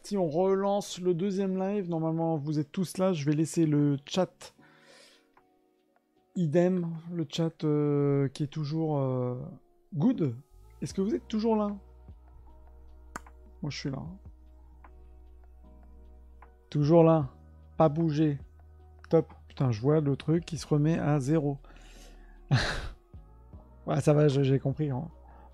parti, on relance le deuxième live. Normalement, vous êtes tous là. Je vais laisser le chat idem, le chat qui est toujours good. Est-ce que vous êtes toujours là? Moi, je suis là. Toujours là. Pas bouger. Top. Putain, je vois le truc qui se remet à 0. Ouais, ça va, j'ai compris. Hein.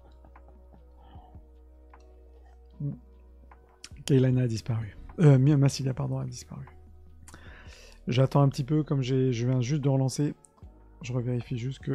Kaylana a disparu. Massilia, pardon, a disparu. J'attends un petit peu, comme je viens juste de relancer. Je revérifie juste que...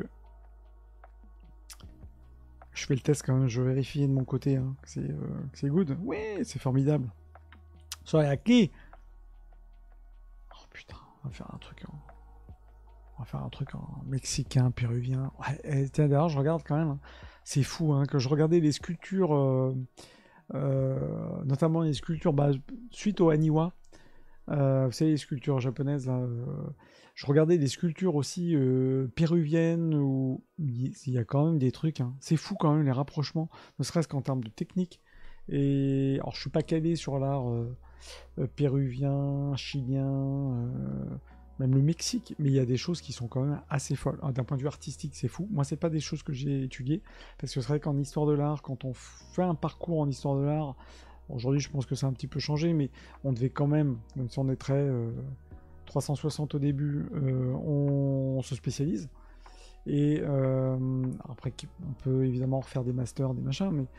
Je fais le test quand même, je vérifie de mon côté hein, que c'est good. Oui, c'est formidable. Soyez à qui? Oh putain, on va faire un truc en... On va faire un truc en mexicain, péruvien. Ouais, tiens, d'ailleurs, je regarde quand même. Hein. C'est fou, hein, que je regardais les sculptures, notamment les sculptures suite au Aniwa. Vous savez, les sculptures japonaises, là, je regardais des sculptures aussi péruviennes où il y a quand même des trucs. Hein. C'est fou quand même les rapprochements, ne serait-ce qu'en termes de technique. Et alors, je suis pas calé sur l'art péruvien, chilien, même le Mexique, mais il y a des choses qui sont quand même assez folles. D'un point de vue artistique, c'est fou. Moi, c'est pas des choses que j'ai étudiées, parce que c'est vrai qu'en histoire de l'art, quand on fait un parcours en histoire de l'art, aujourd'hui, je pense que ça a un petit peu changé, mais on devait quand même si on est très 360 au début, on se spécialise. Et après, on peut évidemment refaire des masters, des machins, mais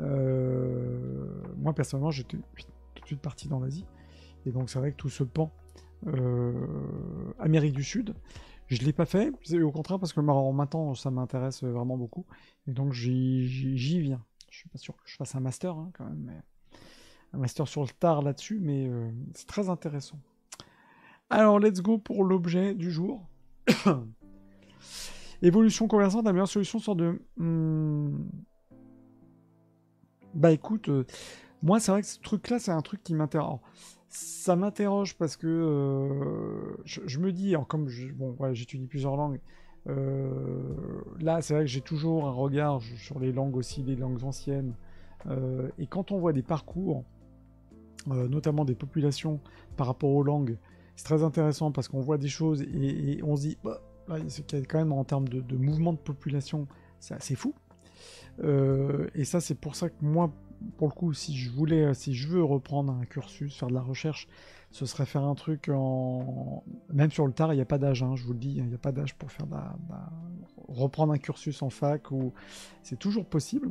moi, personnellement, j'étais tout de suite parti dans l'Asie. Et donc, c'est vrai que tout ce pan Amérique du Sud, je ne l'ai pas fait, au contraire, parce que maintenant, ça m'intéresse vraiment beaucoup. Et donc, j'y viens. Je suis pas sûr que je fasse un master, hein, quand même, mais un master sur le tard là-dessus, mais c'est très intéressant. Alors, let's go pour l'objet du jour. Évolution conversante, la meilleure solution sort de... Bah écoute, moi c'est vrai que ce truc-là, c'est un truc qui m'interroge. Ça m'interroge parce que je me dis, alors comme bon, ouais, j'étudie plusieurs langues, là c'est vrai que j'ai toujours un regard sur les langues aussi, les langues anciennes. Et quand on voit des parcours, notamment des populations par rapport aux langues, c'est très intéressant parce qu'on voit des choses et on se dit, bah, là, c'est qu'il y a quand même en termes de mouvement de population, c'est assez fou. Et ça, c'est pour ça que moi, pour le coup, si je veux reprendre un cursus, faire de la recherche, ce serait faire un truc en... Même sur le tard, il n'y a pas d'âge, hein, je vous le dis, il n'y a pas d'âge pour faire reprendre un cursus en fac, ou... c'est toujours possible.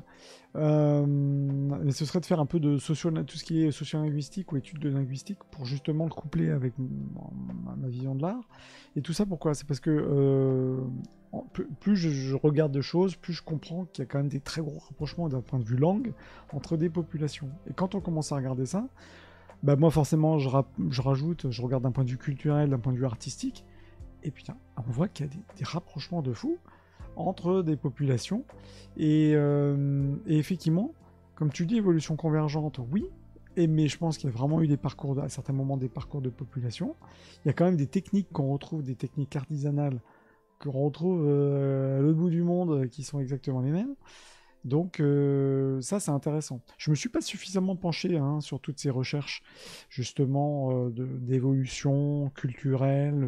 Mais ce serait de faire un peu de tout ce qui est sociolinguistique ou études de linguistique pour justement le coupler avec ma vision de l'art. Et tout ça, pourquoi? C'est parce que plus je regarde de choses, plus je comprends qu'il y a quand même des très gros rapprochements d'un point de vue langue entre des populations. Et quand on commence à regarder ça, bah moi forcément je rajoute, je regarde d'un point de vue culturel, d'un point de vue artistique, et putain, on voit qu'il y a des rapprochements de fou entre des populations. Et effectivement, comme tu dis, évolution convergente, oui, mais je pense qu'il y a vraiment eu des parcours, à certains moments, des parcours de population. Il y a quand même des techniques qu'on retrouve, des techniques artisanales qu'on retrouve à l'autre bout du monde qui sont exactement les mêmes. Donc ça, c'est intéressant. Je me suis pas suffisamment penché hein, sur toutes ces recherches, justement, d'évolution culturelle,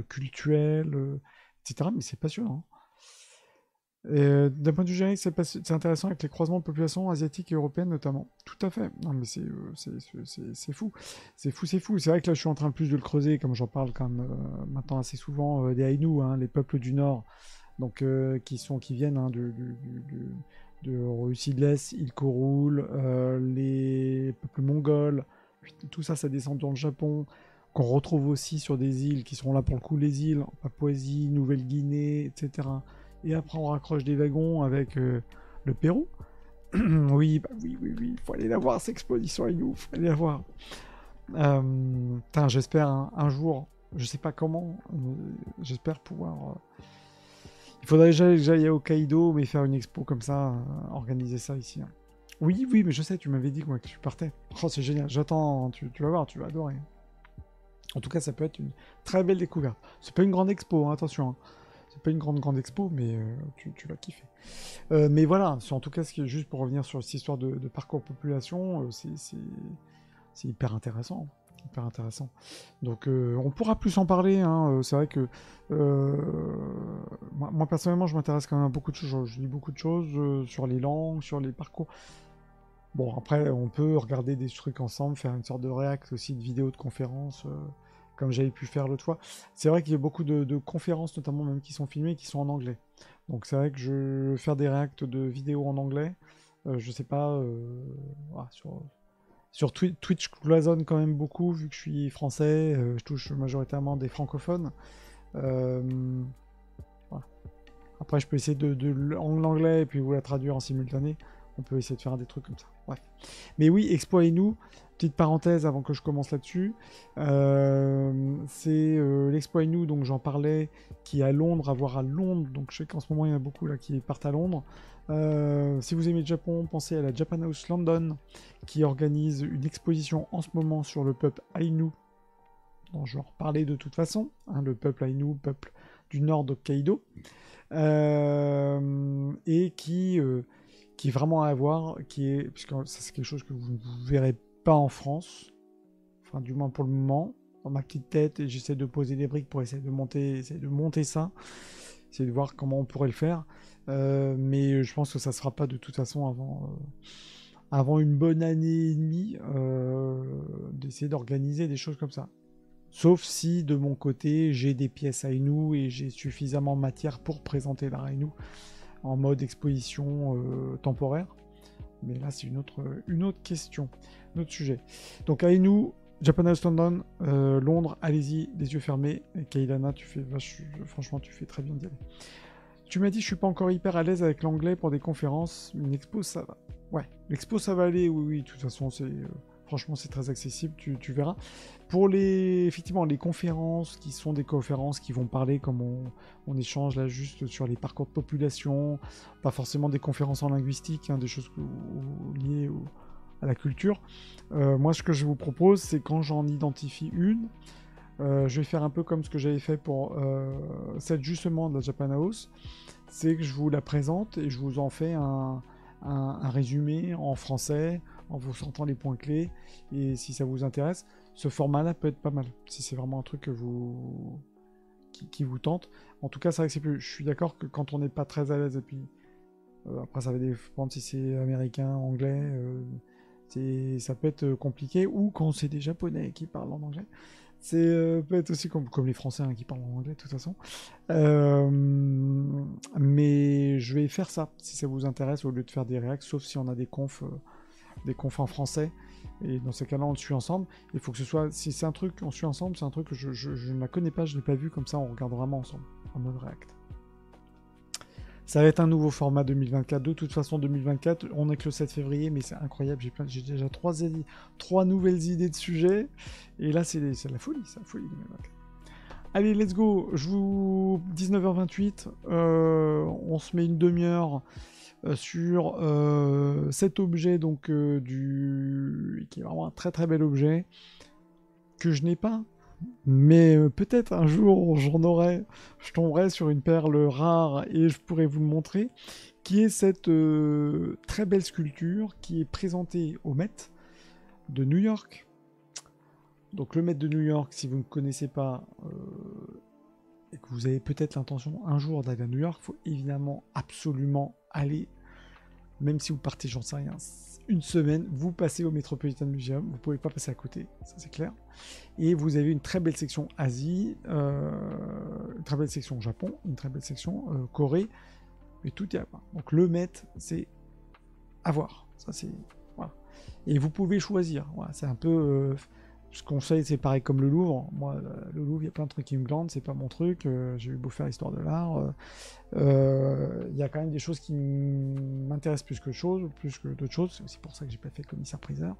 etc. Mais c'est passionnant. D'un point de vue générique, c'est intéressant avec les croisements de populations asiatiques et européennes notamment. Tout à fait. Non, mais c'est fou. C'est fou, c'est fou. C'est vrai que là, je suis en train plus de le creuser, comme j'en parle quand même maintenant assez souvent, des Aïnous, hein, les peuples du Nord, donc qui viennent hein, de Russie de l'Est, île Koroul, les peuples mongols, tout ça, ça descend dans le Japon, qu'on retrouve aussi sur des îles qui seront là pour le coup, les îles, en Papouasie, Nouvelle-Guinée, etc. Et après, on raccroche des wagons avec le Pérou. Oui, bah oui, il faut aller la voir, cette exposition Aïnou, il faut aller la voir. J'espère un jour, je sais pas comment, j'espère pouvoir... Il faudrait que j'aille à Hokkaido, mais faire une expo comme ça, organiser ça ici. Hein. Oui, mais je sais, tu m'avais dit que tu partais. Oh, c'est génial, j'attends, tu vas voir, tu vas adorer. En tout cas, ça peut être une très belle découverte. C'est pas une grande expo, hein, attention. Hein. C'est pas une grande expo, mais tu vas kiffer. Mais voilà, en tout cas, juste pour revenir sur cette histoire de parcours population, c'est hyper intéressant. Hyper intéressant. Donc on pourra plus en parler. Hein. C'est vrai que moi, personnellement, je m'intéresse quand même à beaucoup de choses. Je lis beaucoup de choses sur les langues, sur les parcours. Bon, après, on peut regarder des trucs ensemble, faire une sorte de react aussi, de vidéos de conférences, comme j'avais pu faire l'autre fois. C'est vrai qu'il y a beaucoup de conférences, notamment même qui sont filmées, qui sont en anglais. Donc c'est vrai que je vais faire des reacts de vidéos en anglais. Je sais pas, voilà, sur Twitch, je cloisonne quand même beaucoup, vu que je suis français, je touche majoritairement des francophones. Euh, voilà. Après, je peux essayer en anglais et puis vous la traduire en simultané. On peut essayer de faire des trucs comme ça. Bref. Mais oui, Expo Ainu, petite parenthèse avant que je commence là-dessus. C'est l'Expo Ainu, donc j'en parlais, qui est à Londres, à voir à Londres. Donc je sais qu'en ce moment, il y en a beaucoup là qui partent à Londres. Si vous aimez le Japon, pensez à la Japan House London, qui organise une exposition en ce moment sur le peuple Ainu, dont je vais en reparler de toute façon. Hein, le peuple Ainu, peuple du nord d'Hokkaido. Et qui est vraiment à voir, puisque ça c'est quelque chose que vous ne verrez pas en France, enfin du moins pour le moment, dans ma petite tête, et j'essaie de poser des briques pour essayer de monter ça, essayer de voir comment on pourrait le faire, mais je pense que ça ne sera pas de toute façon avant une bonne année et demie, d'essayer d'organiser des choses comme ça. Sauf si, de mon côté, j'ai des pièces Ainu et j'ai suffisamment de matière pour présenter la Ainu en mode exposition temporaire. Mais là, c'est une autre question, un autre sujet. Donc Ainu, Japan House London, Londres, allez-y, les yeux fermés. Et Kailana, franchement, tu fais très bien d'y aller. Tu m'as dit, je suis pas encore hyper à l'aise avec l'anglais pour des conférences. Une expo, ça va. Ouais, l'expo, ça va aller, oui, de toute façon, franchement, c'est très accessible, tu verras. Pour effectivement, les conférences, qui sont des conférences qui vont parler, comme on échange là juste sur les parcours de population, pas forcément des conférences en linguistique, hein, des choses liées à la culture. Moi, ce que je vous propose, c'est quand j'en identifie une, je vais faire un peu comme ce que j'avais fait pour celle justement de la Japan House, c'est que je vous la présente et je vous en fais un résumé en français, en vous sortant les points clés, et si ça vous intéresse, ce format-là peut être pas mal, si c'est vraiment un truc qui vous tente. En tout cas, c'est vrai que je suis d'accord que quand on n'est pas très à l'aise, et puis après ça va dépendre si c'est américain, anglais, ça peut être compliqué, ou quand c'est des japonais qui parlent en anglais, peut être aussi comme les français, hein, qui parlent en anglais de toute façon. Mais je vais faire ça, si ça vous intéresse, au lieu de faire des réacts, sauf si on a des confs en français, et dans ces cas-là on le suit ensemble. Il faut que ce soit, si c'est un truc on suit ensemble, c'est un truc que je ne la connais pas, je ne l'ai pas vu, comme ça on regarde vraiment ensemble en mode react. Ça va être un nouveau format 2024, de toute façon 2024, on est que le 7 février, mais c'est incroyable, j'ai déjà trois nouvelles idées de sujets, et là c'est la folie 2024. Allez, let's go, 19h28, on se met une demi-heure sur cet objet, donc qui est vraiment un très très bel objet, que je n'ai pas, mais peut-être un jour je tomberai sur une perle rare et je pourrais vous le montrer, qui est cette très belle sculpture qui est présentée au Met de New York. Donc le Met de New York, si vous ne connaissez pas et que vous avez peut-être l'intention un jour d'aller à New York, il faut évidemment absolument aller, même si vous partez, j'en sais rien, une semaine, vous passez au Metropolitan Museum, vous ne pouvez pas passer à côté, ça c'est clair. Et vous avez une très belle section Asie, une très belle section Japon, une très belle section Corée, et tout est à voir. Donc le Met, c'est à voir, ça c'est... Voilà. Et vous pouvez choisir, voilà, c'est un peu... ce conseil, c'est pareil comme le Louvre. Moi, le Louvre, il y a plein de trucs qui me glandent, c'est pas mon truc. J'ai eu beau faire l'histoire de l'art. Il y a quand même des choses qui m'intéressent plus que d'autres choses. C'est aussi pour ça que j'ai pas fait commissaire-priseur.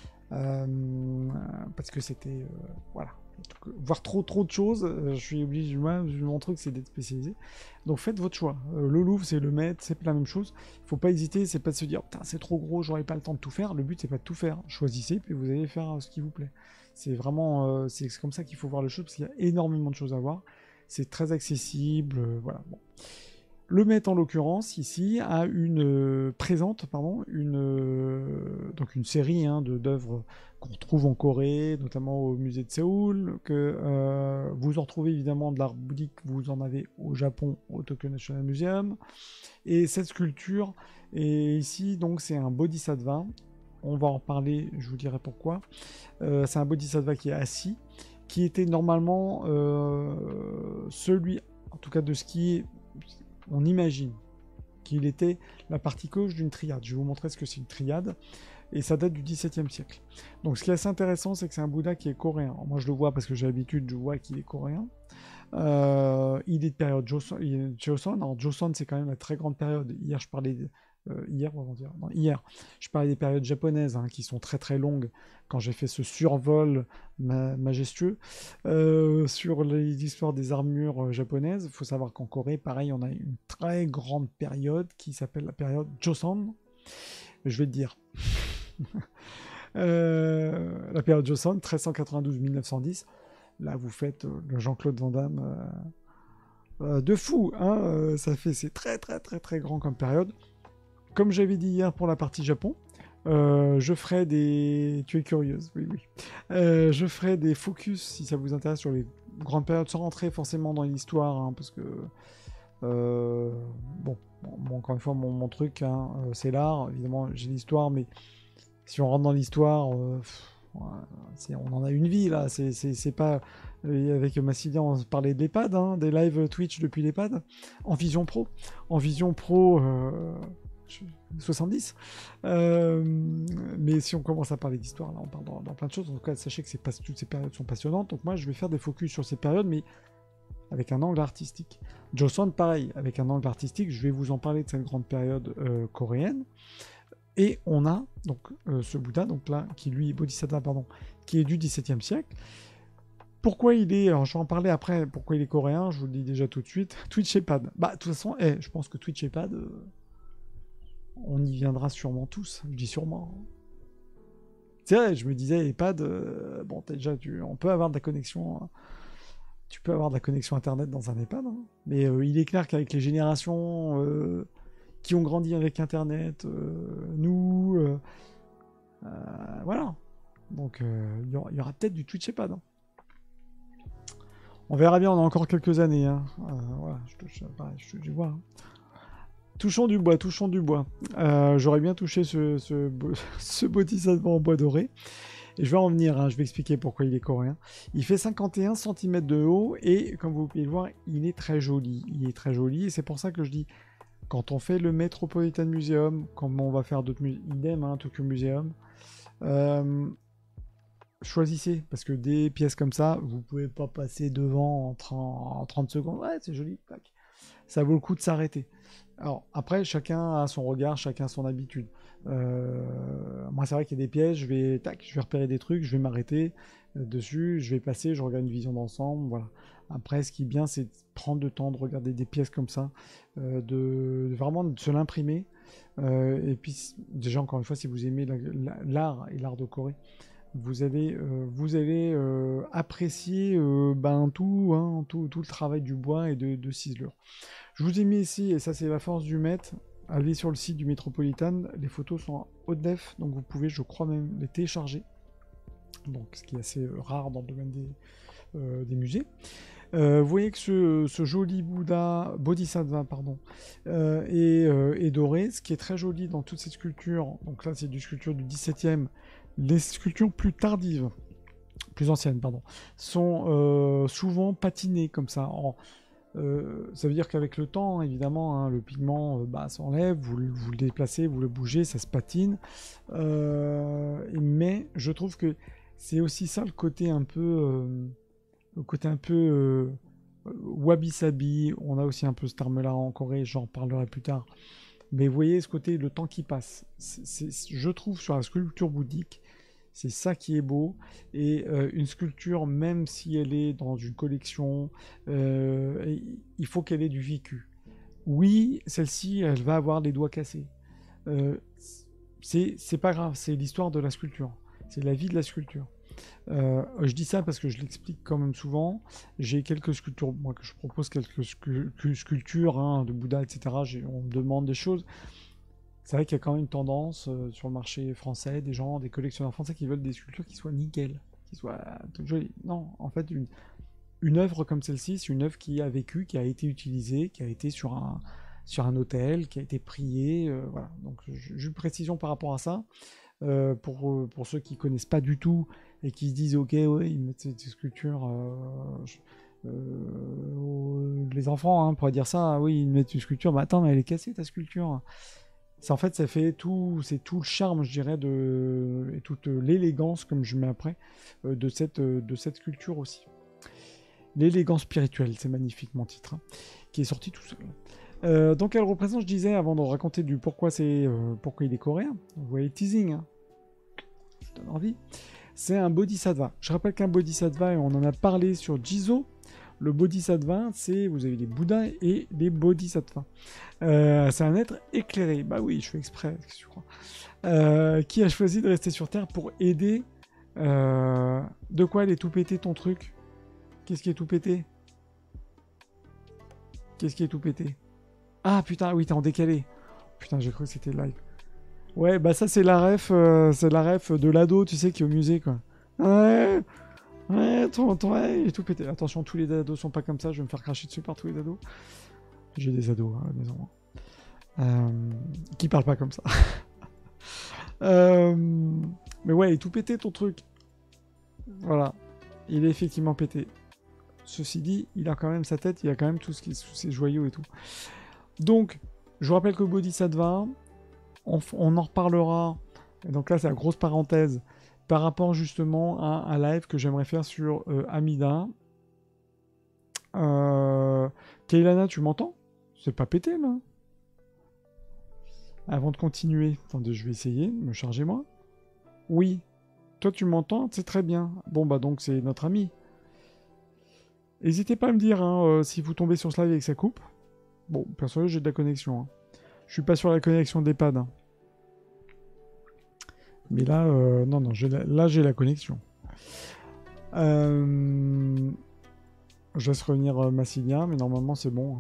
Parce que c'était... voilà. Voir trop de choses, je suis obligé, mon truc c'est d'être spécialisé. Donc faites votre choix. Le Louvre, c'est le Met, c'est la même chose. Il faut pas hésiter, c'est pas de se dire putain c'est trop gros, j'aurais pas le temps de tout faire. Le but c'est pas de tout faire. Choisissez, puis vous allez faire ce qui vous plaît. C'est vraiment, c'est comme ça qu'il faut voir les choses, parce qu'il y a énormément de choses à voir. C'est très accessible, voilà. Bon. Le maître, en l'occurrence, ici, a présente donc une série d'œuvres qu'on trouve en Corée, notamment au musée de Séoul, que vous en retrouvez évidemment de l'art bouddhique, vous en avez au Japon, au Tokyo National Museum. Et cette sculpture, et ici, donc, c'est un bodhisattva. On va en reparler, je vous dirai pourquoi. C'est un bodhisattva qui est assis, qui était normalement celui, en tout cas de ce qui est, on imagine qu'il était la partie gauche d'une triade. Je vais vous montrer ce que c'est une triade, et ça date du XVIIe siècle. Donc ce qui est assez intéressant, c'est que c'est un Bouddha qui est coréen. Alors, moi je le vois parce que j'ai l'habitude, je vois qu'il est coréen. Il est de période Joseon. Alors Joseon, c'est quand même la très grande période. Hier, je parlais hier, je parlais des périodes japonaises qui sont très très longues. Quand j'ai fait ce survol majestueux sur les histoires des armures japonaises, il faut savoir qu'en Corée, pareil, on a une très grande période qui s'appelle la période Joseon. Je vais te dire. La période Joseon, 1392-1910. Là, vous faites le Jean-Claude Van Damme de fou. C'est très très très très grand comme période. Comme j'avais dit hier pour la partie Japon, je ferai des... Tu es curieuse, oui, oui. Je ferai des focus, si ça vous intéresse, sur les grandes périodes, sans rentrer forcément dans l'histoire, parce que... bon, encore une fois, mon truc, c'est l'art. Évidemment, j'ai l'histoire, mais si on rentre dans l'histoire... on en a une vie, là. C'est pas... Avec Massilia, on parlait de l'EHPAD, des lives Twitch depuis l'EHPAD, en Vision Pro. En Vision Pro... 70. Mais si on commence à parler d'histoire, là, on parle dans plein de choses. En tout cas, sachez que toutes ces périodes sont passionnantes. Donc moi, je vais faire des focus sur ces périodes, mais avec un angle artistique. Joseon, pareil, avec un angle artistique. Je vais vous en parler de cette grande période coréenne. Et on a donc ce Bouddha, donc là, qui lui, Bodhisattva, pardon, qui est du XVIIe siècle. Pourquoi il est... Alors, je vais en parler après, pourquoi il est coréen, je vous le dis déjà tout de suite. Twitch EHPAD. Bah, de toute façon, je pense que Twitch EHPAD... on y viendra sûrement tous, je dis sûrement. C'est vrai, je me disais, EHPAD, bon, déjà, on peut avoir de la connexion, tu peux avoir de la connexion Internet dans un EHPAD, mais il est clair qu'avec les générations qui ont grandi avec Internet, nous, voilà. Donc, il y aura peut-être du Twitch EHPAD. On verra bien, on a encore quelques années. Voilà, je vois. Touchons du bois, touchons du bois. J'aurais bien touché ce bodhisattva en bois doré. Et je vais en venir, je vais expliquer pourquoi il est coréen. Il fait 51 cm de haut et, comme vous pouvez le voir, il est très joli. Il est très joli et c'est pour ça que je dis, quand on fait le Metropolitan Museum, comme on va faire d'autres musées, idem, Tokyo Museum, choisissez, parce que des pièces comme ça, vous pouvez pas passer devant en 30 secondes. Ouais, c'est joli, tac. Ça vaut le coup de s'arrêter. Alors, après, chacun a son regard, chacun a son habitude. Moi, c'est vrai qu'il y a des pièges, je vais repérer des trucs, je vais m'arrêter dessus, je vais passer, je regarde une vision d'ensemble, voilà. Après, ce qui est bien, c'est de prendre le temps de regarder des pièces comme ça, vraiment de se l'imprimer. Et puis, déjà, encore une fois, si vous aimez l'art et l'art de Corée, vous allez apprécier tout le travail du bois et de ciselure. Je vous ai mis ici, et ça c'est la force du maître, allez sur le site du Metropolitan, les photos sont en haute def, donc vous pouvez, je crois même, les télécharger. Donc, ce qui est assez rare dans le domaine des musées. Vous voyez que ce joli Bodhisattva est doré. Ce qui est très joli dans toutes ces sculptures, donc là c'est du sculpture du 17e, les sculptures plus tardives, plus anciennes, pardon, sont souvent patinées comme ça. Ça veut dire qu'avec le temps, évidemment, le pigment s'enlève, vous le déplacez, vous le bougez, ça se patine. Mais je trouve que c'est aussi ça le côté un peu wabi-sabi. On a aussi un peu ce terme-là en Corée, j'en parlerai plus tard. Mais vous voyez ce côté, le temps qui passe. Je trouve sur la sculpture bouddhique, c'est ça qui est beau. Et une sculpture, même si elle est dans une collection, il faut qu'elle ait du vécu. Oui, celle-ci, elle va avoir les doigts cassés. C'est pas grave, c'est l'histoire de la sculpture. C'est la vie de la sculpture. Je dis ça parce que je l'explique quand même souvent. J'ai quelques sculptures, moi que je propose quelques sculptures hein, de Bouddha, etc. On me demande des choses. C'est vrai qu'il y a quand même une tendance sur le marché français, des gens, des collectionneurs français qui veulent des sculptures qui soient nickel, qui soient jolies. Non, en fait, une œuvre comme celle-ci, c'est une œuvre qui a vécu, qui a été utilisée, qui a été sur un autel, qui a été priée. Voilà. Donc, j'ai une précision par rapport à ça. Pour ceux qui connaissent pas du tout et qui se disent ok ouais ils mettent ces sculptures les enfants hein, pourraient dire ça ah, oui ils mettent une sculpture mais attends mais elle est cassée ta sculpture c'est en fait ça fait tout c'est tout le charme je dirais et toute l'élégance comme je mets après de cette sculpture aussi l'élégance spirituelle c'est magnifique mon titre hein, qui est sorti tout seul. Donc elle représente, je disais, avant de raconter du pourquoi pourquoi il est coréen, vous voyez teasing, hein. Je donne envie. C'est un bodhisattva. Je rappelle qu'un bodhisattva, et on en a parlé sur Jizo, le bodhisattva, c'est, vous avez les bouddhas et les bodhisattvas. C'est un être éclairé, bah oui, je fais exprès, je crois, qui a choisi de rester sur Terre pour aider. De quoi elle est tout pété ton truc? Qu'est-ce qui est tout pété? Qu'est-ce qui est tout pété? Ah putain, oui, t'es en décalé. Putain, j'ai cru que c'était live. Ouais, bah ça c'est la ref de l'ado, tu sais, qui est au musée, quoi. Ouais, ouais, ouais, il est tout pété. Attention, tous les ados sont pas comme ça, je vais me faire cracher dessus par tous les ados. J'ai des ados à la maison. Qui parlent pas comme ça. Mais ouais, il est tout pété ton truc. Voilà. Il est effectivement pété. Ceci dit, il a quand même sa tête, il a quand même tous ses joyaux et tout. Donc, je vous rappelle que Bodhisattva, on en reparlera. Et donc là, c'est la grosse parenthèse par rapport justement à un live que j'aimerais faire sur Amida. Keilana, tu m'entends? C'est pas pété là. Avant de continuer, attendez, je vais essayer de me charger moi. Oui, toi tu m'entends, c'est très bien. Bon bah donc c'est notre ami. N'hésitez pas à me dire hein, si vous tombez sur ce live et que ça coupe. Bon, personnellement j'ai de la connexion. Hein. Je suis pas sur la connexion d'EHPAD. Hein. Mais là, non, là j'ai la connexion. Je laisse revenir Massilia, mais normalement c'est bon. Hein.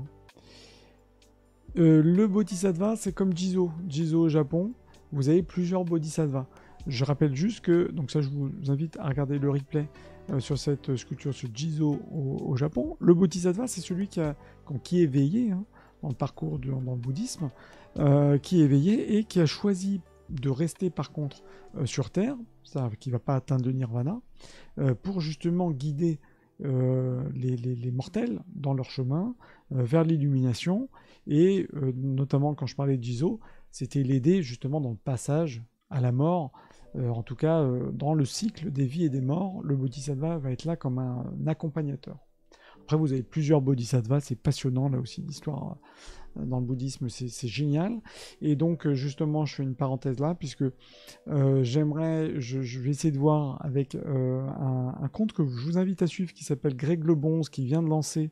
Le Bodhisattva, c'est comme Jizo. Jizo au Japon, vous avez plusieurs Bodhisattvas. Je rappelle juste que, donc ça je vous invite à regarder le replay sur cette sculpture sur Jizo au Japon. Le Bodhisattva, c'est celui qui est éveillé hein, dans le parcours dans le bouddhisme, qui est éveillé et qui a choisi de rester par contre sur Terre, qui ne va pas atteindre le nirvana, pour justement guider les mortels dans leur chemin vers l'illumination et notamment quand je parlais de Jizo, c'était l'aider justement dans le passage à la mort, en tout cas dans le cycle des vies et des morts, le Bodhisattva va être là comme un accompagnateur. Après vous avez plusieurs Bodhisattvas, c'est passionnant là aussi l'histoire dans le bouddhisme, c'est génial. Et donc justement je fais une parenthèse là puisque je vais essayer de voir avec un compte que je vous invite à suivre qui s'appelle Greg Lebonze, qui vient de lancer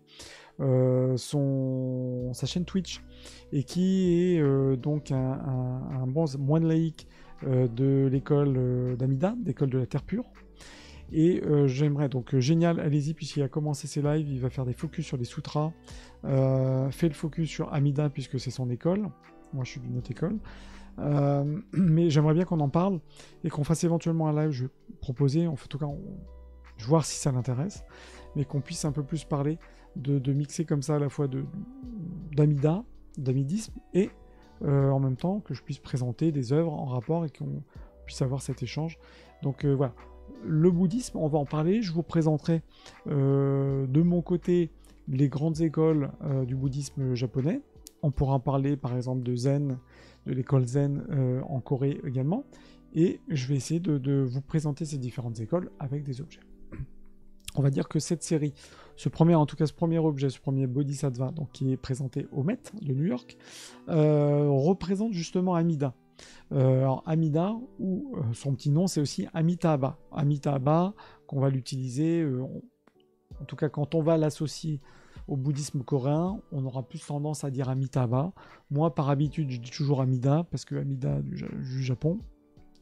sa chaîne Twitch et qui est donc un bon moine laïque de l'école d'Amida, d'école de la Terre Pure. Et j'aimerais, donc génial, allez-y, puisqu'il a commencé ses lives, il va faire des focus sur les sutras, fait le focus sur Amida, puisque c'est son école, moi je suis d'une autre école, mais j'aimerais bien qu'on en parle, et qu'on fasse éventuellement un live, je vais proposer, en tout cas, je vais voir si ça l'intéresse, mais qu'on puisse un peu plus parler de mixer comme ça à la fois d'Amida, d'amidisme, et en même temps que je puisse présenter des œuvres en rapport, et qu'on puisse avoir cet échange, donc voilà. Le bouddhisme, on va en parler, je vous présenterai de mon côté les grandes écoles du bouddhisme japonais. On pourra en parler par exemple de Zen, de l'école Zen en Corée également. Et je vais essayer de vous présenter ces différentes écoles avec des objets. On va dire que cette série, ce premier objet, ce premier Bodhisattva, donc qui est présenté au Met de New York, représente justement Amida. Alors Amida, ou son petit nom, c'est aussi Amitabha. Amitabha, qu'on va l'utiliser, en tout cas quand on va l'associer au bouddhisme coréen, on aura plus tendance à dire Amitabha. Moi, par habitude, je dis toujours Amida, parce que Amida du Japon.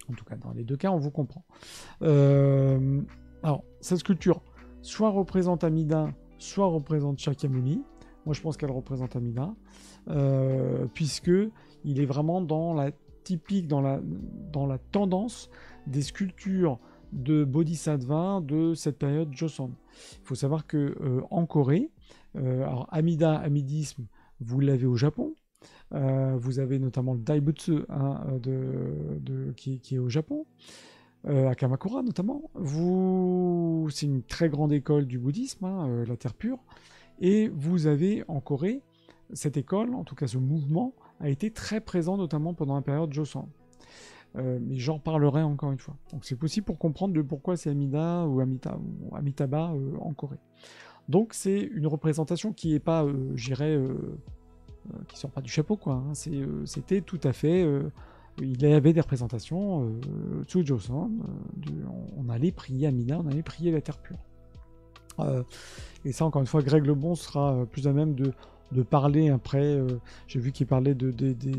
En tout cas, dans les deux cas, on vous comprend. Alors, cette sculpture, soit représente Amida, soit représente Shakyamuni. Moi, je pense qu'elle représente Amida, puisque il est vraiment dans la typique, dans la tendance des sculptures de Bodhisattva de cette période Joseon. Il faut savoir que en Corée, alors Amida, Amidisme, vous l'avez au Japon. Vous avez notamment le Daibutsu hein, qui est au Japon, à Kamakura notamment. C'est une très grande école du bouddhisme, hein, la Terre pure. Et vous avez en Corée, cette école, en tout cas ce mouvement, a été très présent notamment pendant la période Joseon. Mais j'en parlerai encore une fois. Donc c'est possible pour comprendre de pourquoi c'est Amida ou Amitabha en Corée. Donc c'est une représentation qui n'est pas, qui sort pas du chapeau, quoi. Hein. C'était tout à fait... il y avait des représentations sous Joseon. On allait prier Amida, on allait prier la Terre pure. Et ça, encore une fois, Greg Lebon sera plus à même de parler après. J'ai vu qu'il parlait de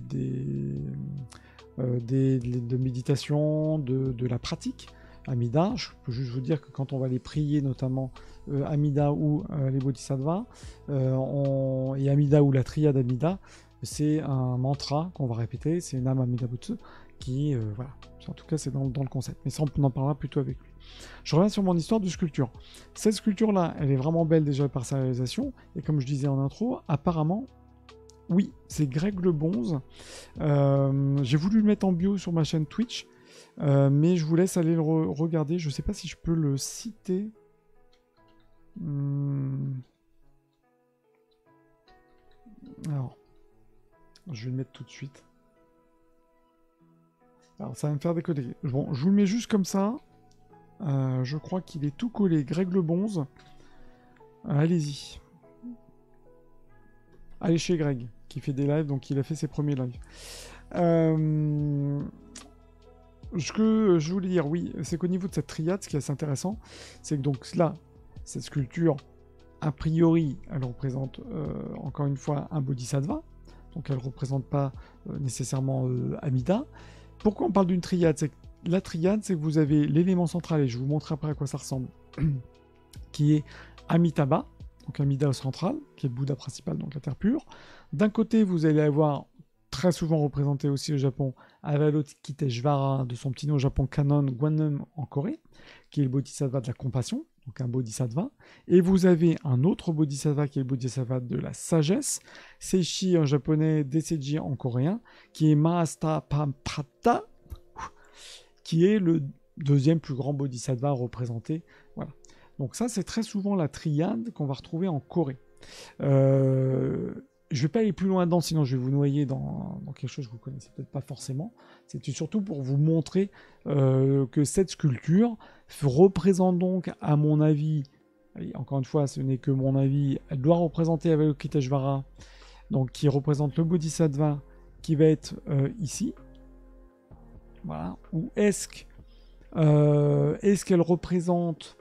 méditation, de la pratique. Amida, je peux juste vous dire que quand on va les prier, notamment Amida ou les Bodhisattvas, et Amida ou la triade Amida, c'est un mantra qu'on va répéter, c'est Nam Amida Butsu, qui, voilà, en tout cas c'est dans le concept. Mais ça, on en parlera plutôt avec lui. Je reviens sur mon histoire de sculpture. Cette sculpture-là, elle est vraiment belle déjà par sa réalisation, et comme je disais en intro, apparemment, oui, c'est Greg Lebonze. J'ai voulu le mettre en bio sur ma chaîne Twitch, mais je vous laisse aller le regarder. Je ne sais pas si je peux le citer. Alors, je vais le mettre tout de suite. Alors, ça va me faire décoller. Bon, je vous le mets juste comme ça. Je crois qu'il est tout collé. Greg Lebonze. Allez-y. Allez chez Greg, qui fait des lives, donc il a fait ses premiers lives. Ce que je voulais dire, oui, c'est qu'au niveau de cette triade, ce qui est assez intéressant, c'est que donc là, cette sculpture, a priori, elle représente encore une fois un bodhisattva, donc elle ne représente pas nécessairement Amida. Pourquoi on parle d'une triade? C'est que la triade, c'est que vous avez l'élément central, et je vous montre après à quoi ça ressemble, qui est Amitabha, donc Amida au central, qui est le Bouddha principal, donc la Terre pure. D'un côté, vous allez avoir, très souvent représenté aussi au Japon, Avalokiteshvara, de son petit nom au Japon Kanon, Gwaneum en Corée, qui est le Bodhisattva de la compassion, donc un Bodhisattva. Et vous avez un autre Bodhisattva qui est le Bodhisattva de la sagesse, Seishi en japonais, Deseji en coréen, qui est Mahastapaprata, qui est le deuxième plus grand Bodhisattva représenté. Voilà. Donc ça, c'est très souvent la triade qu'on va retrouver en Corée. Je ne vais pas aller plus loin dedans, sinon je vais vous noyer dans quelque chose que vous ne connaissez peut-être pas forcément. C'était surtout pour vous montrer que cette sculpture représente donc, à mon avis, et encore une fois, ce n'est que mon avis, elle doit représenter Avalokiteshvara, donc qui représente le Bodhisattva, qui va être ici. Voilà. Ou est-ce qu'elle représente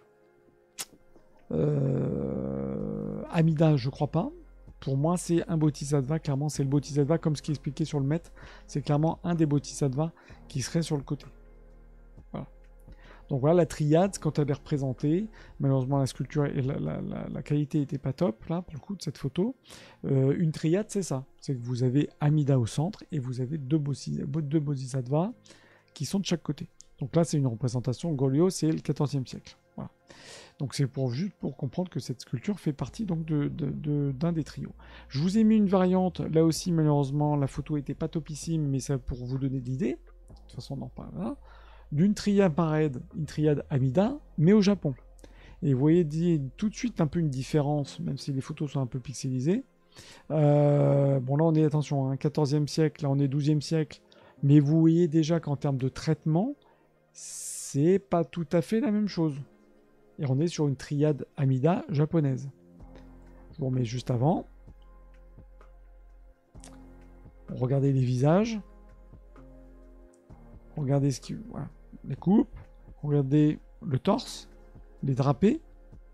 Amida? Je crois pas. Pour moi, c'est un Bodhisattva. Clairement, c'est le Bodhisattva, comme ce qui est expliqué sur le maître. C'est clairement un des Bodhisattvas qui serait sur le côté. Voilà. Donc voilà, la triade, quand elle est représentée, malheureusement, la sculpture et la qualité n'était pas top, là, pour le coup, de cette photo. Une triade, c'est ça. C'est que vous avez Amida au centre et vous avez deux Bodhisattvas qui sont de chaque côté. Donc là, c'est une représentation. Goryeo, c'est le XIVe siècle. Voilà. Donc c'est juste pour comprendre que cette sculpture fait partie donc d'un des trios. Je vous ai mis une variante, là aussi malheureusement la photo n'était pas topissime, mais c'est pour vous donner de l'idée, de toute façon on en parlera, d'une triade pareille, une triade Amida, mais au Japon. Et vous voyez tout de suite un peu une différence, même si les photos sont un peu pixelisées. Bon là on est, attention, hein, 14e siècle, là on est 12e siècle, mais vous voyez déjà qu'en termes de traitement, c'est pas tout à fait la même chose. Et on est sur une triade Amida japonaise. Je vous remets juste avant. Regardez les visages. Regardez voilà, les coupes. Regardez le torse. Les drapés.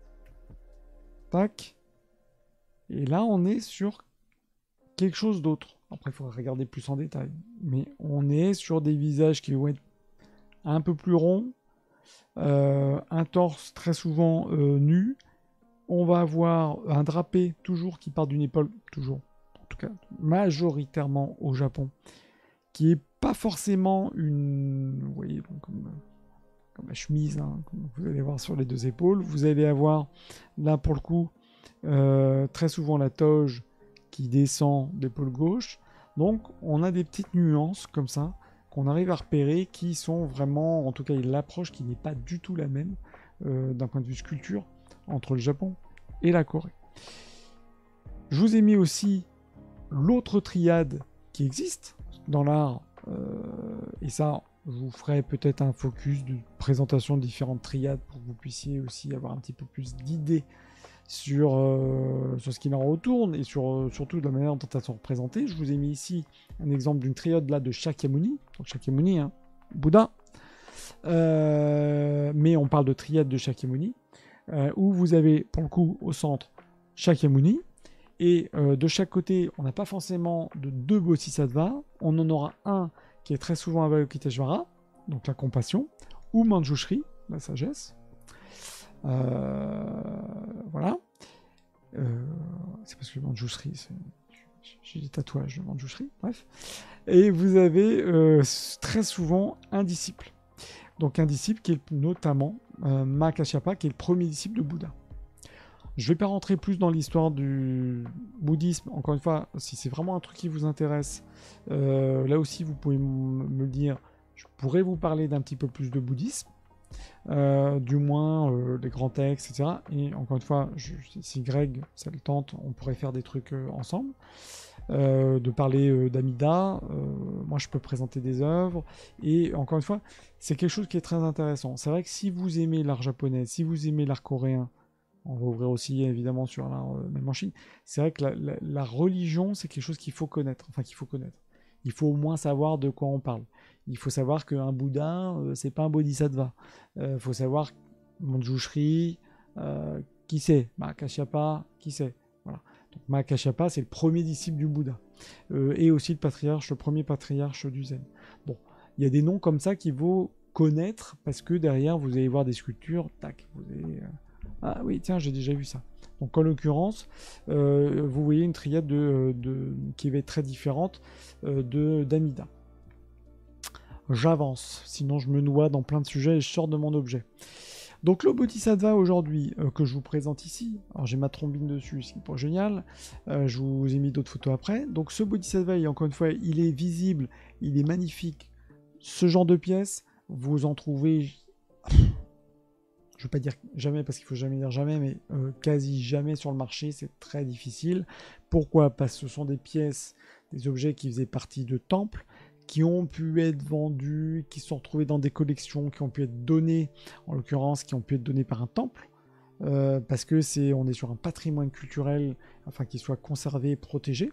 Tac. Et là, on est sur quelque chose d'autre. Après, il faudra regarder plus en détail. Mais on est sur des visages qui vont être un peu plus rond, un torse très souvent nu. On va avoir un drapé toujours qui part d'une épaule, toujours, en tout cas majoritairement au Japon, qui est pas forcément une, vous voyez, comme la chemise, hein, comme vous allez voir sur les deux épaules. Vous allez avoir là pour le coup très souvent la toge qui descend d'épaule gauche. Donc on a des petites nuances comme ça qu'on arrive à repérer qui sont vraiment, en tout cas l'approche qui n'est pas du tout la même d'un point de vue sculpture entre le Japon et la Corée. Je vous ai mis aussi l'autre triade qui existe dans l'art, et ça je vous ferai peut-être un focus de présentation de différentes triades pour que vous puissiez aussi avoir un petit peu plus d'idées sur ce qui en retourne et surtout de la manière dont elles sont représentées. Je vous ai mis ici un exemple d'une triade là de Shakyamuni, donc Shakyamuni, hein, Bouddha, mais on parle de triade de Shakyamuni, où vous avez pour le coup au centre Shakyamuni, et de chaque côté on n'a pas forcément de deux bodhisattvas, on en aura un qui est très souvent Avalokiteshvara, donc la compassion, ou Manjushri, la sagesse. Voilà. C'est parce que Manjushri, j'ai des tatouages de Manjushri, bref. Et vous avez très souvent un disciple. Donc un disciple qui est notamment Mahakashyapa, qui est le premier disciple de Bouddha. Je ne vais pas rentrer plus dans l'histoire du bouddhisme. Encore une fois, si c'est vraiment un truc qui vous intéresse, là aussi vous pouvez me le dire. Je pourrais vous parler d'un petit peu plus de bouddhisme. Du moins les grands textes, etc. Et encore une fois, si Greg ça le tente, on pourrait faire des trucs ensemble, de parler d'Amida. Moi je peux présenter des œuvres, et encore une fois c'est quelque chose qui est très intéressant. C'est vrai que si vous aimez l'art japonais, si vous aimez l'art coréen, on va ouvrir aussi évidemment sur l'art même en Chine, c'est vrai que la religion c'est quelque chose qu'il faut connaître, il faut au moins savoir de quoi on parle. Il faut savoir qu'un Bouddha, c'est pas un bodhisattva. Il faut savoir Manjushri, qui c'est Mahakashyapa, qui c'est. Voilà. Donc Mahakashyapa, c'est le premier disciple du Bouddha. Et aussi le premier patriarche du Zen. Bon, il y a des noms comme ça qu'il faut connaître, parce que derrière, vous allez voir des sculptures, tac, vous allez... ah oui, tiens, j'ai déjà vu ça. Donc en l'occurrence, vous voyez une triade qui va être très différente d'Amida. J'avance, sinon je me noie dans plein de sujets et je sors de mon objet. Donc le Bodhisattva aujourd'hui que je vous présente ici, alors j'ai ma trombine dessus, ce qui est pas génial, je vous ai mis d'autres photos après. Donc ce Bodhisattva, encore une fois, il est visible, il est magnifique. Ce genre de pièces, vous en trouvez, je ne veux pas dire jamais parce qu'il faut jamais dire jamais, mais quasi jamais sur le marché, c'est très difficile. Pourquoi ? Parce que ce sont des pièces, des objets qui faisaient partie de temples, qui ont pu être vendus, qui sont retrouvés dans des collections, qui ont pu être donnés, en l'occurrence, qui ont pu être donnés par un temple, parce que on est sur un patrimoine culturel, afin qu'il soit conservé, protégé.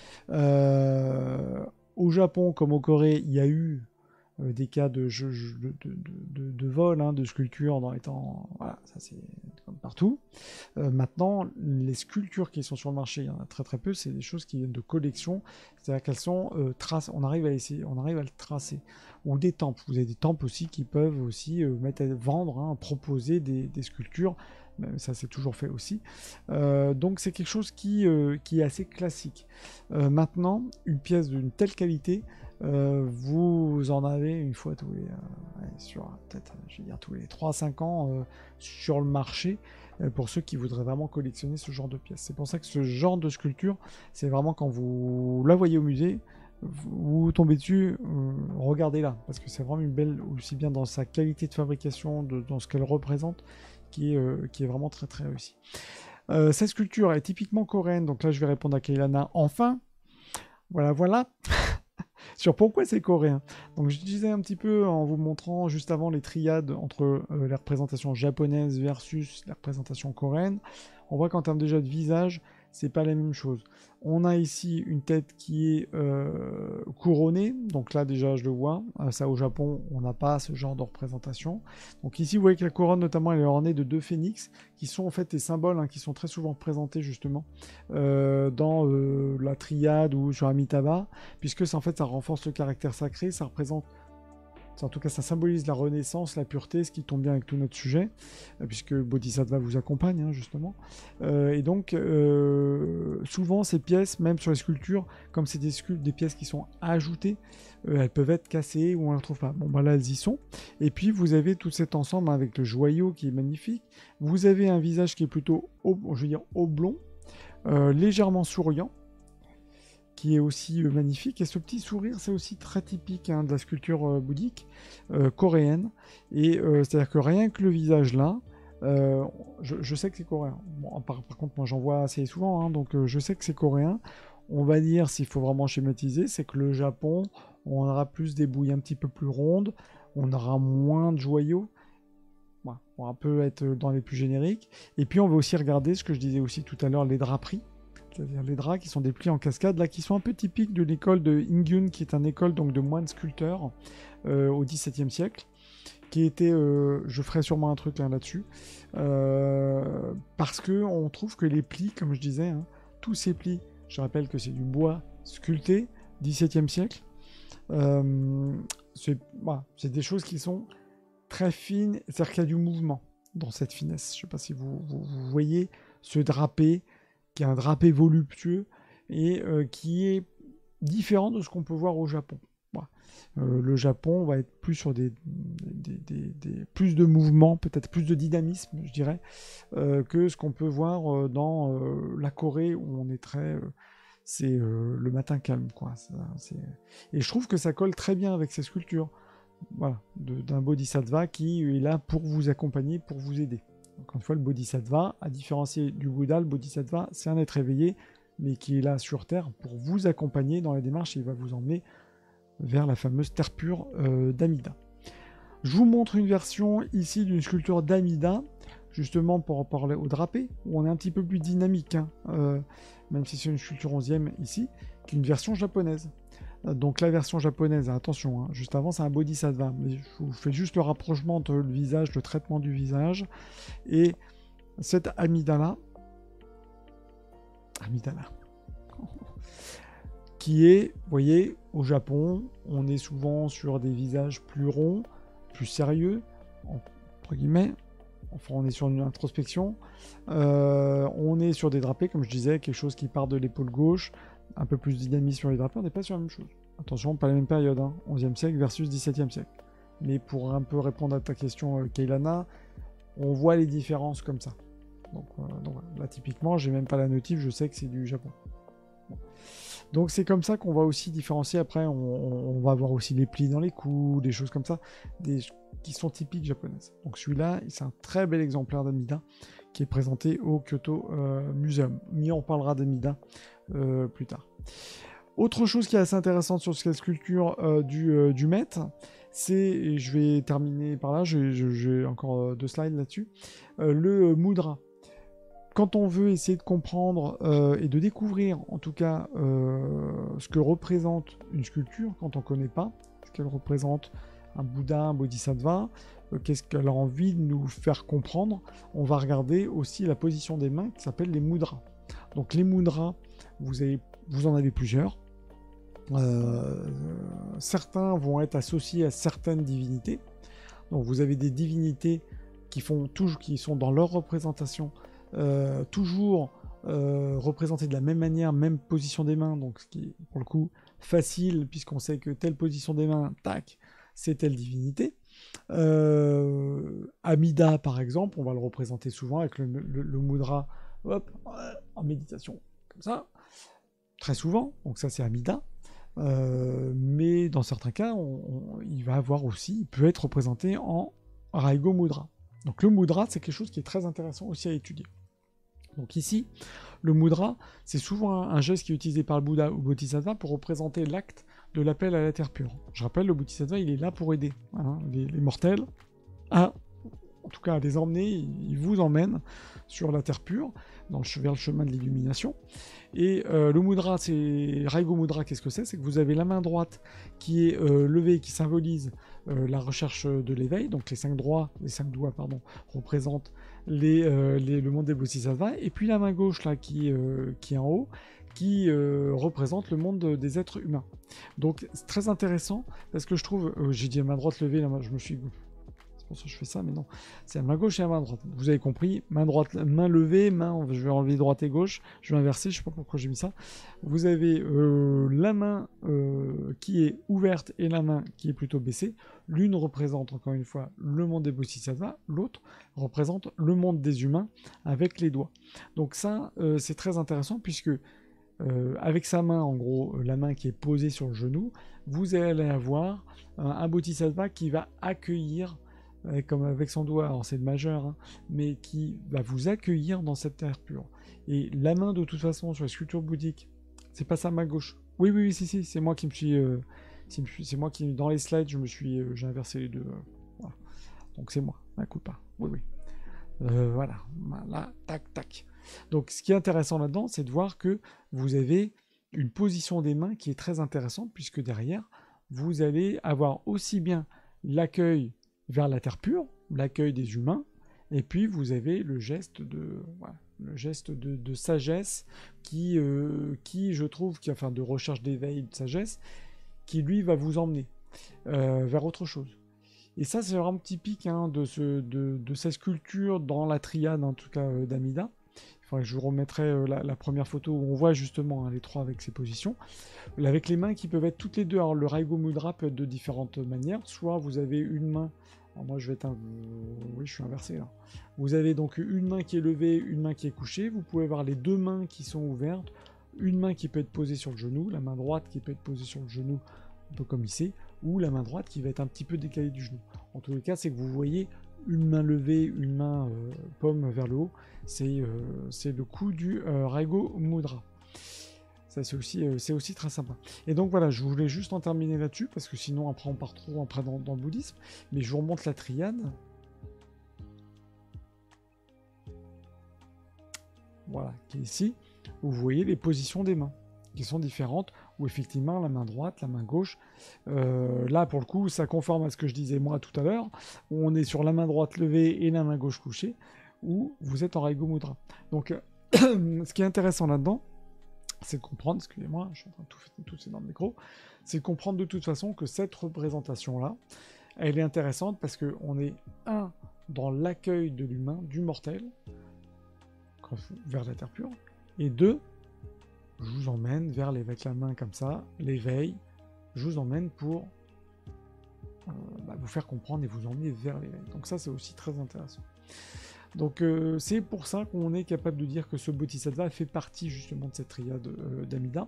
Au Japon, comme en Corée, il y a eu des cas de vol, hein, de sculpture dans les temps, voilà, ça c'est comme partout. Maintenant, les sculptures qui sont sur le marché, il y en a très très peu, c'est des choses qui viennent de collection, c'est-à-dire qu'elles sont tracées, on arrive à le tracer. Ou des temples, vous avez des temples aussi qui peuvent aussi vendre, hein, proposer des sculptures, ça c'est toujours fait aussi. Donc c'est quelque chose qui est assez classique. Maintenant, une pièce d'une telle qualité, vous en avez une fois tous les peut-être je vais dire tous les 3 à 5 ans sur le marché, pour ceux qui voudraient vraiment collectionner ce genre de pièces. C'est pour ça que ce genre de sculpture, c'est vraiment quand vous la voyez au musée, vous tombez dessus, regardez-la, parce que c'est vraiment une belle, aussi bien dans sa qualité de fabrication, dans ce qu'elle représente, qui est vraiment très très réussi. Cette sculpture est typiquement coréenne, donc là je vais répondre à Kailana enfin. Voilà. Sur pourquoi c'est coréen. Donc je disais un petit peu en vous montrant juste avant les triades entre les représentations japonaises versus les représentations coréennes. On voit qu'en termes déjà de visage, c'est pas la même chose. On a ici une tête qui est couronnée, donc là déjà je le vois, ça au Japon on n'a pas ce genre de représentation. Donc ici vous voyez que la couronne notamment elle est ornée de 2 phénix, qui sont en fait des symboles, hein, qui sont très souvent représentés justement dans la triade ou sur Amitabha, puisque ça, en fait ça renforce le caractère sacré, ça représente En tout cas, ça symbolise la renaissance, la pureté, ce qui tombe bien avec tout notre sujet, puisque Bodhisattva vous accompagne, hein, justement. Et donc, souvent, ces pièces, même sur les sculptures, comme c'est des pièces qui sont ajoutées, elles peuvent être cassées ou on ne les retrouve pas. Bon, bah là, elles y sont. Et puis, vous avez tout cet ensemble avec le joyau qui est magnifique. Vous avez un visage qui est plutôt, je veux dire, oblong, légèrement souriant, qui est aussi magnifique. Et ce petit sourire, c'est aussi très typique, hein, de la sculpture bouddhique coréenne. Et c'est-à-dire que rien que le visage là, je sais que c'est coréen. Bon, par contre, moi j'en vois assez souvent, hein, donc je sais que c'est coréen. On va dire, s'il faut vraiment schématiser, c'est que le Japon, on aura plus des bouilles un petit peu plus rondes, on aura moins de joyaux. Voilà, on va un peu être dans les plus génériques. Et puis on va aussi regarder ce que je disais aussi tout à l'heure, les draperies. C'est-à-dire les draps qui sont des plis en cascade, là, qui sont un peu typiques de l'école de Ingyun, qui est une école donc, de moines sculpteurs au XVIIe siècle, qui était, je ferai sûrement un truc là-dessus, parce que on trouve que les plis, comme je disais, hein, tous ces plis, je rappelle que c'est du bois sculpté, XVIIe siècle, c'est des choses qui sont très fines, c'est-à-dire qu'il y a du mouvement dans cette finesse. Je ne sais pas si vous voyez ce drapé, qui est un drapé voluptueux et qui est différent de ce qu'on peut voir au Japon. Voilà. Le Japon va être plus sur plus de mouvement, peut-être plus de dynamisme, je dirais, que ce qu'on peut voir dans la Corée, où on est très... c'est le matin calme, quoi. Et je trouve que ça colle très bien avec ces sculptures. Voilà, d'un bodhisattva qui est là pour vous accompagner, pour vous aider. Encore une fois, le bodhisattva, à différencier du Bouddha, le bodhisattva, c'est un être éveillé, mais qui est là sur Terre pour vous accompagner dans la démarche et il va vous emmener vers la fameuse terre pure d'Amida. Je vous montre une version ici d'une sculpture d'Amida, justement pour parler au drapé, où on est un petit peu plus dynamique, hein, même si c'est une sculpture 11e ici, qu'une version japonaise. Donc la version japonaise, attention, hein, juste avant c'est un bodhisattva, mais je vous fais juste le rapprochement entre le visage, le traitement du visage, et cette Amidala, qui est, vous voyez, au Japon, on est souvent sur des visages plus ronds, plus sérieux, entre guillemets, enfin on est sur une introspection, on est sur des drapés, comme je disais, quelque chose qui part de l'épaule gauche, un peu plus dynamique sur les drapés, on n'est pas sur la même chose. Attention, pas la même période, hein, 11e siècle versus 17e siècle. Mais pour un peu répondre à ta question, Keilana, on voit les différences comme ça. Donc là, typiquement, j'ai même pas la notif, je sais que c'est du Japon. Bon. Donc c'est comme ça qu'on va aussi différencier. Après, on va avoir aussi les plis dans les coups, des choses comme ça, qui sont typiques japonaises. Donc celui-là, c'est un très bel exemplaire d'Amida qui est présenté au Kyoto Museum. Mais on parlera d'Amida plus tard. Autre chose qui est assez intéressante sur cette sculpture du maître, c'est, et je vais terminer par là, j'ai encore 2 slides là-dessus, le mudra. Quand on veut essayer de comprendre et de découvrir en tout cas ce que représente une sculpture, quand on ne connaît pas ce qu'elle représente, un Bouddha, un Bodhisattva, qu'est-ce qu'elle a envie de nous faire comprendre, on va regarder aussi la position des mains qui s'appelle les mudras. Donc les mudras, vous en avez plusieurs. Certains vont être associés à certaines divinités. Donc vous avez des divinités qui sont dans leur représentation toujours représentées de la même manière, même position des mains, donc ce qui est pour le coup facile puisqu'on sait que telle position des mains, tac, c'est telle divinité. Amida par exemple, on va le représenter souvent avec le mudra, hop, en méditation, comme ça, très souvent, donc ça c'est Amida. Mais dans certains cas, il peut être représenté en Raigo Mudra. Donc le mudra, c'est quelque chose qui est très intéressant aussi à étudier. Donc ici, le mudra, c'est souvent un geste qui est utilisé par le Bouddha ou le Bodhisattva pour représenter l'acte de l'appel à la terre pure. Je rappelle, le Bodhisattva, il est là pour aider les mortels en tout cas à les emmener, il vous emmène sur la terre pure, vers le chemin de l'illumination. Et le mudra, c'est Raigo Mudra, qu'est-ce que c'est? C'est que vous avez la main droite qui est levée, qui symbolise la recherche de l'éveil, donc les 5 doigts représentent le monde des Bodhisattvas, et puis la main gauche là qui est en haut, qui représente le monde des êtres humains. Donc c'est très intéressant parce que je trouve, j'ai dit à main droite levée, là, je me suis... C'est pour ça que je fais ça, mais non. C'est à main gauche et à main droite. Vous avez compris, main droite, main levée, je vais enlever droite et gauche, je vais inverser, je sais pas pourquoi j'ai mis ça. Vous avez la main qui est ouverte et la main qui est plutôt baissée. L'une représente encore une fois le monde des bodhisattvas, l'autre représente le monde des humains avec les doigts. Donc ça, c'est très intéressant puisque avec sa main, en gros, la main qui est posée sur le genou, vous allez avoir un bodhisattva qui va accueillir, comme avec son doigt, alors c'est le majeur, hein, mais qui va vous accueillir dans cette terre pure. Et la main, de toute façon, sur la sculpture bouddhique, c'est pas sa main gauche. Oui, oui, oui, si, c'est moi qui me suis... c'est moi qui, dans les slides, j'ai inversé les deux. Voilà. Donc c'est moi, un coup pas. Oui, oui. Voilà, là, tac, tac. Donc ce qui est intéressant là-dedans, c'est de voir que vous avez une position des mains qui est très intéressante, puisque derrière, vous allez avoir aussi bien l'accueil vers la terre pure, l'accueil des humains, et puis vous avez le geste de, voilà, le geste de sagesse qui, je trouve, enfin de recherche d'éveil, de sagesse, qui lui va vous emmener vers autre chose. Et ça, c'est vraiment typique hein, de cette sculpture dans la triade, en tout cas d'Amida. Enfin, je vous remettrai la première photo où on voit justement hein, les trois avec ces positions. Avec les mains qui peuvent être toutes les deux. Alors, le Raigo Mudra peut être de différentes manières. Soit vous avez une main. Alors, moi, je vais être oui, je suis inversé là. Vous avez donc une main qui est levée, une main qui est couchée. Vous pouvez avoir les deux mains qui sont ouvertes. Une main qui peut être posée sur le genou. La main droite qui peut être posée sur le genou, un peu comme ici. Ou la main droite qui va être un petit peu décalée du genou. En tous les cas, c'est que vous voyez une main levée, une main paume vers le haut. C'est le coup du Raigo Mudra. Ça, c'est aussi très sympa. Et donc voilà, je voulais juste en terminer là-dessus, parce que sinon après on part trop après dans le bouddhisme. Mais je vous remonte la triade. Voilà, qui est ici, où vous voyez les positions des mains qui sont différentes, où effectivement la main droite, la main gauche, là pour le coup ça conforme à ce que je disais moi tout à l'heure, où on est sur la main droite levée et la main gauche couchée, où vous êtes en Raigo Mudra. Donc ce qui est intéressant là-dedans, c'est de comprendre, excusez-moi, je suis en train de tousser dans le micro, c'est de comprendre de toute façon que cette représentation-là, elle est intéressante parce qu'on est dans l'accueil de l'humain, du mortel, vers la terre pure, et deux, je vous emmène vers avec la main comme ça, l'éveil, je vous emmène pour vous faire comprendre et vous emmener vers l'éveil. Donc ça, c'est aussi très intéressant. Donc c'est pour ça qu'on est capable de dire que ce Bodhisattva fait partie justement de cette triade d'Amida.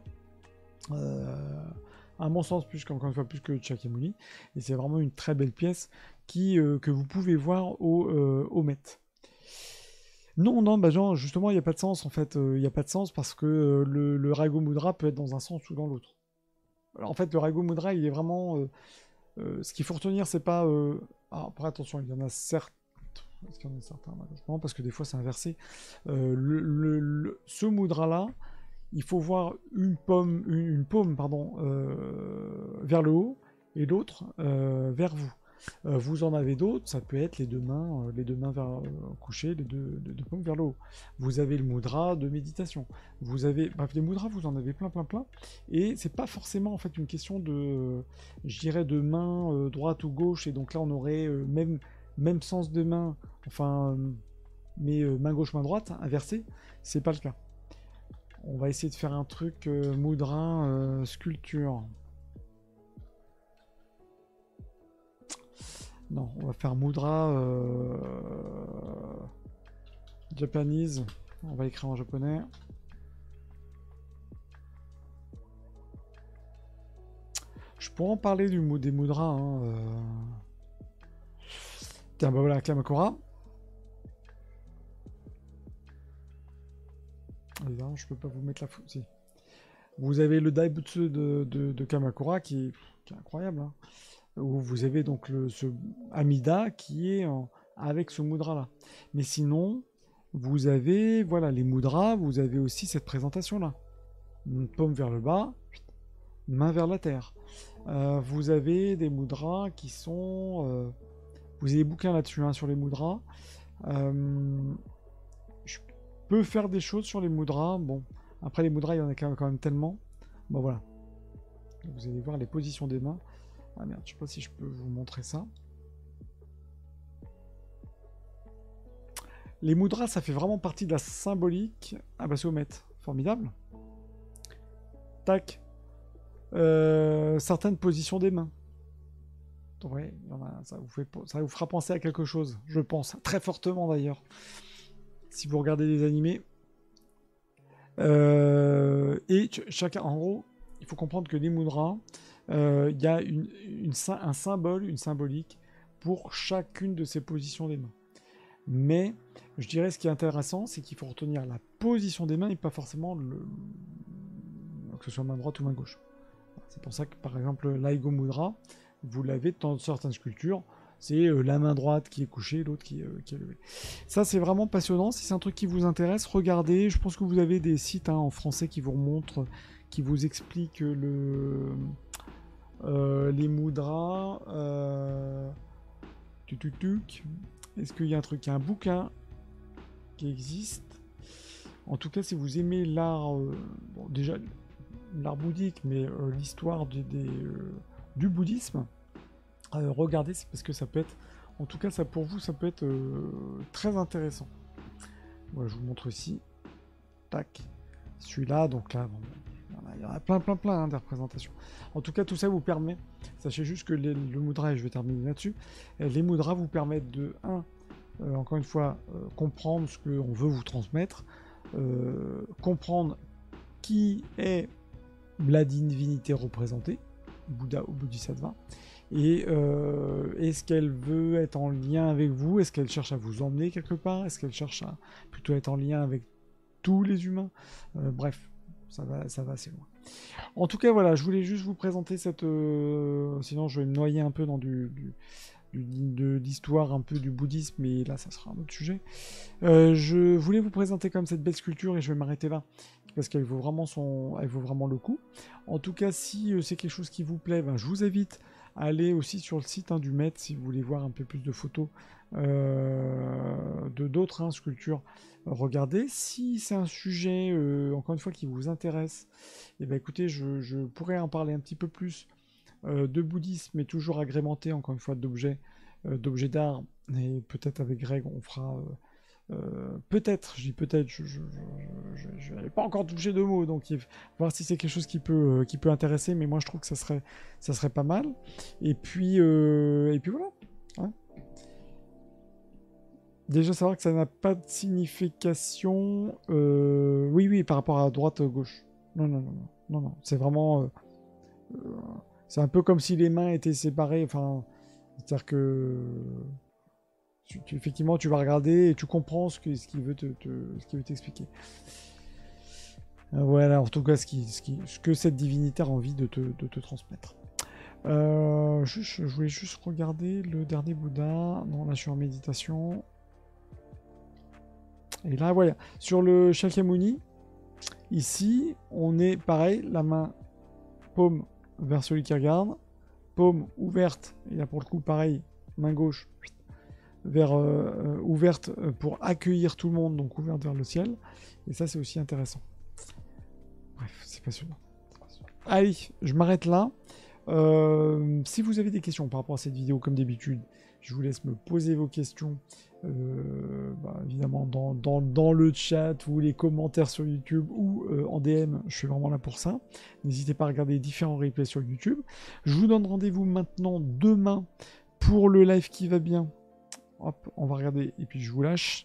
À mon sens, encore une fois, plus que Shakyamuni. Et c'est vraiment une très belle pièce que vous pouvez voir au Met. Non, non, justement, il n'y a pas de sens, en fait. Il n'y a pas de sens parce que le Raigo Mudra peut être dans un sens ou dans l'autre. Alors, en fait, le Raigo Mudra, il est vraiment... ce qu'il faut retenir, c'est pas... après, attention, il y en a certes... Est-ce qu'il y en a certains, malheureusement, parce que des fois, c'est inversé. Ce Mudra-là, il faut voir une paume, vers le haut et l'autre vers vous. Vous en avez d'autres, ça peut être les deux mains vers couchées, les deux paumes vers le haut. Vous avez le mudra de méditation. Vous avez, bref, les mudras, vous en avez plein, et c'est pas forcément en fait une question de, je dirais, de main droite ou gauche, et donc là on aurait même sens de main, enfin, mais main gauche, main droite, inversé, c'est pas le cas. On va essayer de faire un truc mudra sculpture. Non, on va faire Mudra Japanese. On va écrire en japonais. Je pourrais en parler des Mudras. Hein, Tiens, bah voilà, Kamakura. Évidemment, je peux pas vous mettre la faute. Si. Vous avez le Daibutsu de Kamakura qui est incroyable. Hein. Où vous avez donc ce Amida qui est avec ce mudra là. Mais sinon, vous avez voilà les mudras, vous avez aussi cette présentation là. Une paume vers le bas, main vers la terre. Vous avez des mudras qui sont... vous avez des bouquins là-dessus hein, sur les mudras. Je peux faire des choses sur les mudras. Bon, Après, les mudras, il y en a quand même tellement. Bon, voilà. Vous allez voir les positions des mains. Ah merde, je sais pas si je peux vous montrer ça. Les mudras, ça fait vraiment partie de la symbolique. Ah bah c'est Omet, formidable. Tac. Certaines positions des mains. Ouais, ça vous fera penser à quelque chose, je pense, très fortement d'ailleurs. Si vous regardez les animés. Et chacun, en gros, il faut comprendre que les mudras, il y a un symbole, une symbolique pour chacune de ces positions des mains. Mais je dirais ce qui est intéressant, c'est qu'il faut retenir la position des mains et pas forcément que ce soit main droite ou main gauche. C'est pour ça que par exemple l'Aigo Mudra, vous l'avez dans certaines sculptures, c'est la main droite qui est couchée, l'autre qui est levée. Ça c'est vraiment passionnant, si c'est un truc qui vous intéresse, regardez, je pense que vous avez des sites en français qui vous montrent, qui vous expliquent les mudras. Est-ce qu'il y a un truc, il y a un bouquin qui existe. En tout cas, si vous aimez l'art, bon, déjà l'art bouddhique, mais l'histoire du bouddhisme, regardez, c'est parce que ça peut être, en tout cas, ça pour vous, ça peut être très intéressant. Voilà, je vous montre ici. Tac. Celui-là, donc là, bon, il y en a plein des représentations. En tout cas, tout ça vous permet, sachez juste que le mudra, et je vais terminer là-dessus, les mudras vous permettent de, encore une fois, comprendre ce qu'on veut vous transmettre, comprendre qui est la divinité représentée, Bouddha ou Bodhisattva, et est-ce qu'elle veut être en lien avec vous, est-ce qu'elle cherche à vous emmener quelque part, est-ce qu'elle cherche à plutôt être en lien avec tous les humains, bref, ça va assez loin. En tout cas, voilà, je voulais juste vous présenter cette... sinon, je vais me noyer un peu dans de l'histoire un peu du bouddhisme, mais là, ça sera un autre sujet. Je voulais vous présenter comme cette belle sculpture, et je vais m'arrêter là, parce qu'elle vaut vraiment le coup. En tout cas, si c'est quelque chose qui vous plaît, ben, je vous invite à aller aussi sur le site du Met, si vous voulez voir un peu plus de photos de d'autres sculptures. Regardez, si c'est un sujet, encore une fois, qui vous intéresse, et ben écoutez, je pourrais en parler un petit peu plus de bouddhisme, mais toujours agrémenté, encore une fois, d'objets d'art, et peut-être avec Greg, on fera... peut-être, je dis peut-être, je n'avais pas encore touché de mots, donc voir si c'est quelque chose qui peut intéresser, mais moi je trouve que ça serait pas mal. Et puis voilà. Hein. Déjà savoir que ça n'a pas de signification. Oui, par rapport à droite-gauche. Non. C'est vraiment. C'est un peu comme si les mains étaient séparées. Enfin, c'est-à-dire que. Effectivement, tu vas regarder et tu comprends ce qu'il veut t'expliquer. Voilà, en tout cas, ce que cette divinité a envie de te transmettre. Je voulais juste regarder le dernier Bouddha. Non, là, je suis en méditation. Et là, voilà. Sur le Shakyamuni, ici, on est pareil, la main paume vers celui qui regarde, paume ouverte, et là, pour le coup, pareil, main gauche ouverte pour accueillir tout le monde, donc ouverte vers le ciel. Et ça, c'est aussi intéressant. Bref, c'est passionnant. Allez, je m'arrête là. Si vous avez des questions par rapport à cette vidéo, comme d'habitude, je vous laisse me poser vos questions, évidemment dans le chat ou les commentaires sur YouTube ou en DM, je suis vraiment là pour ça. N'hésitez pas à regarder les différents replays sur YouTube. Je vous donne rendez-vous maintenant demain pour le live qui va bien. Hop, on va regarder et puis je vous lâche.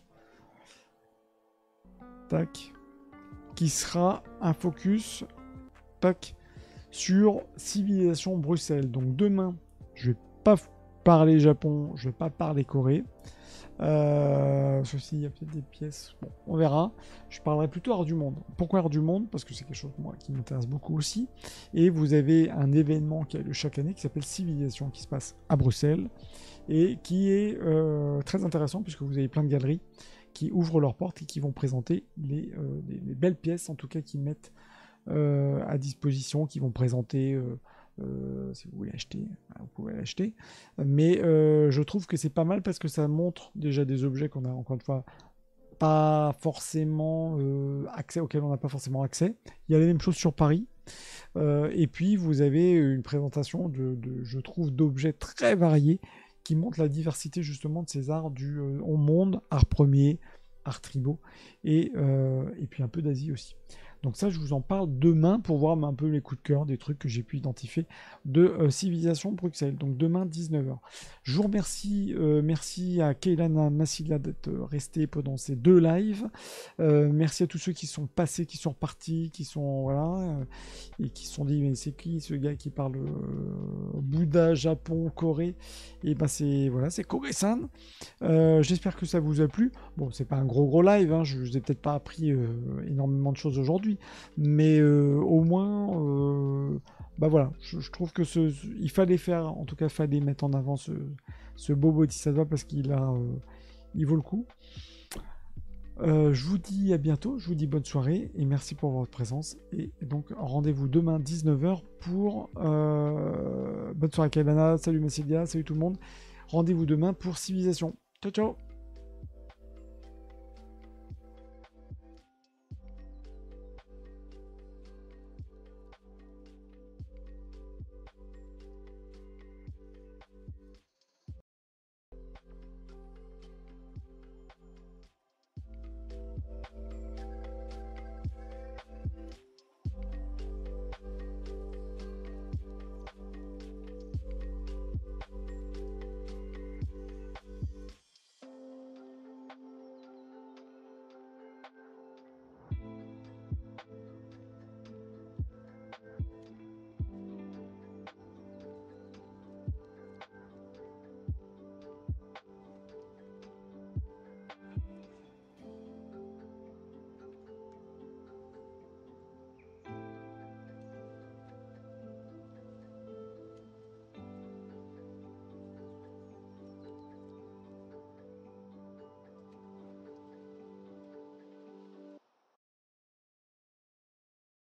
Tac. Qui sera un focus. Tac. Sur Civilisation Bruxelles. Donc demain, je vais pas parler Japon, je vais pas parler Corée. Ceci, il y a peut-être des pièces. Bon, on verra. Je parlerai plutôt Art du Monde. Pourquoi Art du Monde? Parce que c'est quelque chose moi qui m'intéresse beaucoup aussi. Et vous avez un événement qui a lieu chaque année qui s'appelle Civilisation, qui se passe à Bruxelles et qui est très intéressant puisque vous avez plein de galeries qui ouvrent leurs portes et qui vont présenter les belles pièces, en tout cas qui mettent à disposition, qui vont présenter. Si vous voulez acheter, vous pouvez l'acheter. Mais je trouve que c'est pas mal parce que ça montre déjà des objets qu'on a encore une fois pas forcément accès, auxquels on n'a pas forcément accès. Il y a les mêmes choses sur Paris. Et puis vous avez une présentation je trouve, d'objets très variés qui montrent la diversité justement de ces arts du monde, art premier, art tribaux, et puis un peu d'Asie aussi. Donc ça, je vous en parle demain pour voir un peu les coups de cœur, des trucs que j'ai pu identifier de Civilisation Bruxelles. Donc demain, 19h. Je vous remercie, merci à Keilana Massilia d'être resté pendant ces 2 lives. Merci à tous ceux qui sont passés, qui sont repartis, qui sont voilà, et qui se sont dit mais c'est qui ce gars qui parle Bouddha, Japon, Corée. Et ben c'est voilà, c'est Corée-san. J'espère que ça vous a plu. Bon, c'est pas un gros live, hein, je vous ai peut-être pas appris énormément de choses aujourd'hui, mais au moins, bah voilà, je trouve que il fallait faire, en tout cas, fallait mettre en avant ce beau Bodhisattva parce il vaut le coup. Je vous dis à bientôt, je vous dis bonne soirée et merci pour votre présence. Et donc rendez-vous demain 19h pour bonne soirée Kailana, salut Massilia, salut tout le monde. Rendez-vous demain pour Civilisation. Ciao ciao.